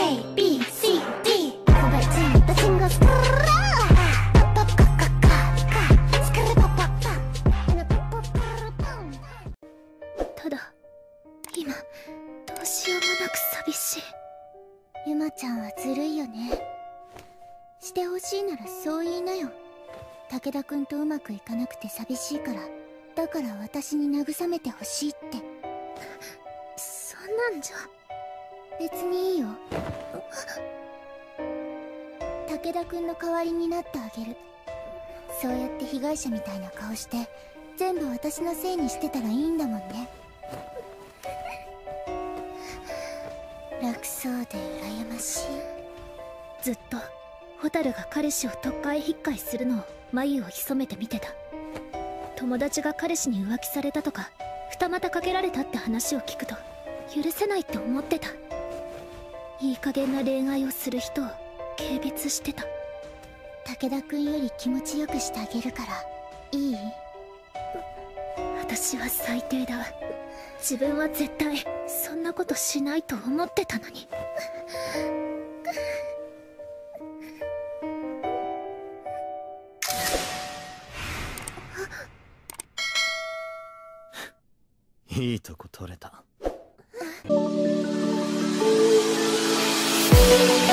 A B C D 後輩ついたシンガースクラーパッパッカッカッカッカスクラパッパッパッパッパッパッパン。 ただ今どうしようもなく寂しい。 ゆまちゃんはずるいよね。してほしいならそう言いなよ。武田くんとうまくいかなくて寂しいから、だから私に慰めてほしいって。 そんなんじゃ。 別にいいよ。武田くんの代わりになってあげる。そうやって被害者みたいな顔して全部私のせいにしてたらいいんだもんね。楽そうで羨ましい。 ずっと蛍が彼氏を特会引っかいするのを眉を潜めて見てた。友達が彼氏に浮気されたとか二股かけられたって話を聞くと許せないって思ってた。いい加減な恋愛をする人を軽蔑してた。 武田くんより気持ちよくしてあげるからいい？ 私は最低だ。自分は絶対そんなことしないと思ってたのに。 いいとこ取れた。